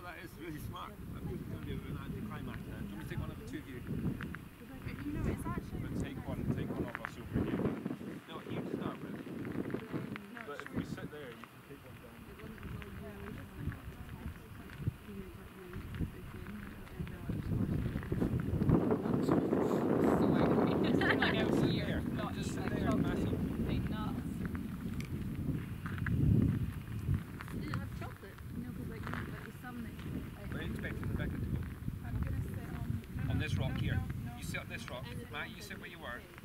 that is really smart. I'm going to do an anticlimax there. Do you want to take one of the two of you? You know, it's actually... But take one of us over here. No, you start with. No, but if we sit there, you can take one down. Just sit there, Matthew. We're expecting Rebecca to go. I'm going to sit on... On this rock here. You sit on this rock. Matt, you sit where you were.